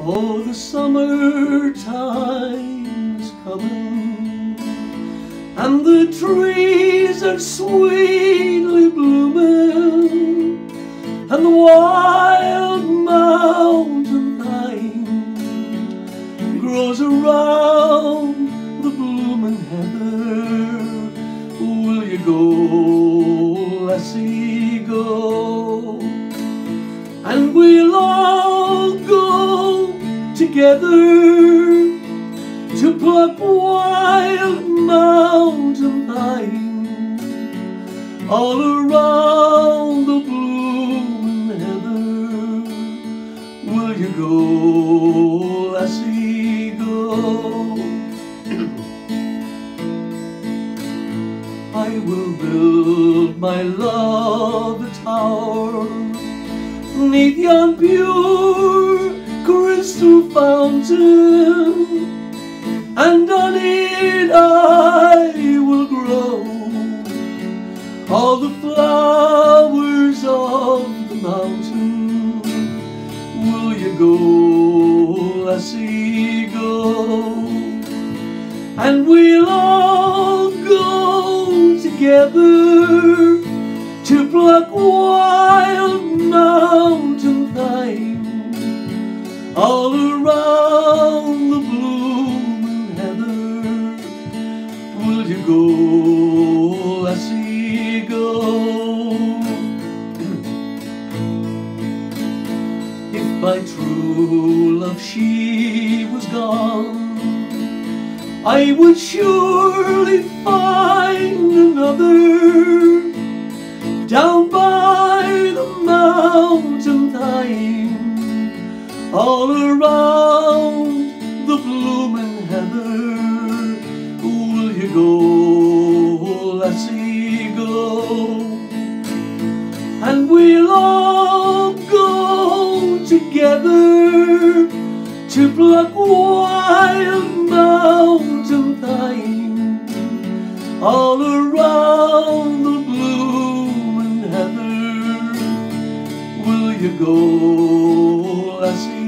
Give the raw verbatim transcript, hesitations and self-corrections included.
Oh, the summertime's coming, and the trees are sweetly blooming, and the wild mountain thyme grows around the blooming heather. Will you go, lassie, go? And we'll all go together to pluck wild mountain thyme all around the blooming heather. Will you go, lassie, go? I will build my love a tower 'neath yon pure crystal fountain, and on it I will grow all the flowers of the mountain. Will you go, lassie, go? And we'll all go together to pluck wild mountain thyme all around the blooming heather. Will you go, lassie, go? If my true love she was gone, I would surely find another down by the mountain thyme all around the blooming heather. Will you go, lassie, go? And we'll all go together to pluck wild mountain thyme all around the blooming heather. Will you go, lassie?